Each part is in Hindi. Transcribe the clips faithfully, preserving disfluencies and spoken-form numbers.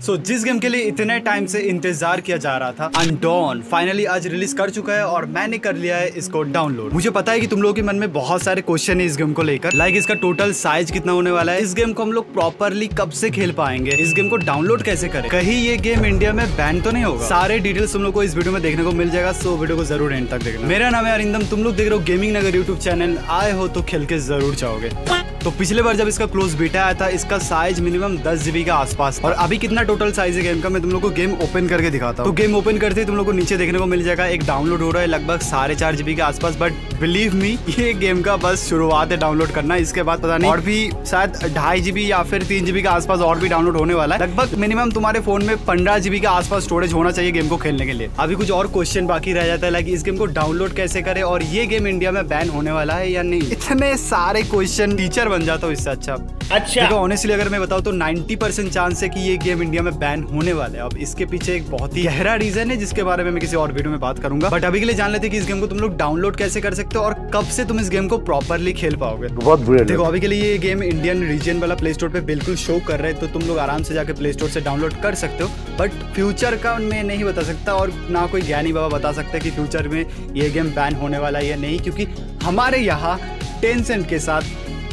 सो so, जिस गेम के लिए इतने टाइम से इंतजार किया जा रहा था, अनडॉन फाइनली आज रिलीज कर चुका है और मैंने कर लिया है इसको डाउनलोड। मुझे पता है कि तुम लोगों के मन में बहुत सारे क्वेश्चन है इस गेम को लेकर, लाइक इसका टोटल साइज कितना होने वाला है, इस गेम को हम लोग प्रॉपरली कब से खेल पाएंगे, इस गेम को डाउनलोड कैसे करें, कहीं ये गेम इंडिया में बैन तो नहीं होगा। सारे डिटेल्स तुम लोग को इस वीडियो में देखने को मिल जाएगा, सो वीडियो को जरूर एंड तक देखना। मेरा नाम है अरिंदम, तुम लोग देख रहे हो गेमिंग नगर यूट्यूब चैनल। आए हो तो खेल के जरूर चाहोगे। तो पिछले बार जब इसका क्लोज बीटा आया था, इसका साइज मिनिमम दस जीबी का आसपास, और अभी कितना टोटल साइज है गेम का मैं तुम लोग को गेम ओपन करके दिखाता हूँ। तो गेम ओपन करते ही तुम लोग को नीचे देखने को मिल जाएगा एक डाउनलोड हो रहा है लगभग साढ़े चार जीबी के आसपास। बट बिलीव मी, ये गेम का बस शुरुआत है डाउनलोड करना, इसके बाद पता नहीं और भी शायद ढाई जीबी या फिर तीन जीबी के आसपास और भी डाउनलोड होने वाला है। लगभग मिनिमम तुम्हारे फोन में पंद्रह जीबी के आसपास स्टोरेज होना चाहिए गेम को खेलने के लिए। अभी कुछ और क्वेश्चन बाकी रह जाता है, लाइक इस गेम को डाउनलोड कैसे करे और ये गेम इंडिया में बैन होने वाला है या नहीं। इतने सारे क्वेश्चन, टीचर बन जाता हूँ इससे अच्छा। अच्छा देखो ऑनेस्टली अगर मैं बताऊं तो नब्बे परसेंट चांस है कि ये गेम इंडिया में बैन होने वाला है। अब इसके पीछे एक बहुत ही गहरा रीजन है जिसके बारे में मैं किसी और वीडियो में बात करूंगा, बट अभी के लिए जान लेते हैं कि इस गेम को तुम लोग डाउनलोड कैसे कर सकते हो और कब से तुम इस गेम को प्रॉपरली खेल पाओगे। बहुत बुरे देखो अभी के लिए ये गेम इंडियन रीजन वाला प्ले स्टोर पे बिल्कुल शो कर रहे हैं, तो तुम लोग आराम से जाके प्ले स्टोर से डाउनलोड कर सकते हो। बट फ्यूचर का मैं नहीं बता सकता और ना कोई ज्ञानी बाबा बता सकता है कि फ्यूचर में ये गेम बैन होने वाला है या नहीं, क्योंकि हमारे यहाँ टेंसेंट के साथ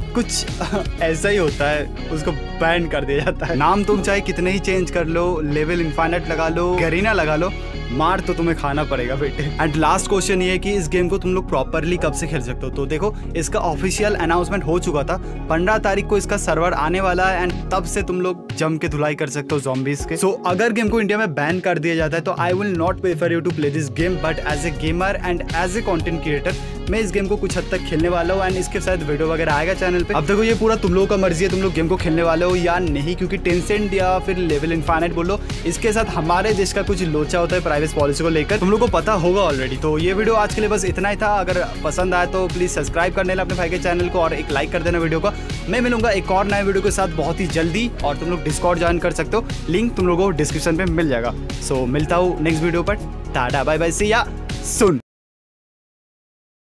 कुछ ऐसा ही होता है, उसको बैन कर दिया जाता है। नाम तुम चाहे कितने ही चेंज कर लो, लेवल इनफाइनाइट लगा लो, गरीना लगा लो, मार तो तुम्हें खाना पड़ेगा बेटे। एंड लास्ट क्वेश्चन ये है कि इस गेम को तुम लोग प्रॉपरली कब से खेल सकते हो। तो देखो इसका ऑफिशियल अनाउंसमेंट हो चुका था, पंद्रह तारीख को इसका सर्वर आने वाला है एंड तब से तुम लोग जम के धुलाई कर सकते हो ज़ॉम्बीज के। सो so, अगर गेम को इंडिया में बैन कर दिया जाता है तो I will not prefer you to play this game, but as a gamer and as a content creator मैं इस गेम को कुछ हद तक खेलने वाला हूँ एंड इसके साथ वीडियो वगैरह आएगा चैनल पे। अब देखो ये पूरा तुम लोगों का मर्जी है, तुम लोग गेम को खेलने वाले हो या नहीं, क्योंकि टेंसेंट या फिर लेवल इनफाइनाइट बोलो, इसके साथ हमारे देश का कुछ लोचा होता है प्राइवेसी पॉलिसी को लेकर, तुम लोग को पता होगा ऑलरेडी। तो ये वीडियो आज के लिए बस इतना ही था। अगर पसंद आया तो प्लीज सब्सक्राइब कर लेना अपने भाई के चैनल को और एक लाइक कर देना वीडियो को। मैं मिलूंगा एक और नए वीडियो के साथ बहुत ही जल्दी, और तुम लोग डिस्कॉर्ड ज्वाइन कर सकते हो, लिंक तुम लोगों को डिस्क्रिप्शन पे मिल जाएगा। सो मिलता हूँ नेक्स्ट वीडियो पर। टाटा बाय बाय, सी या सुन।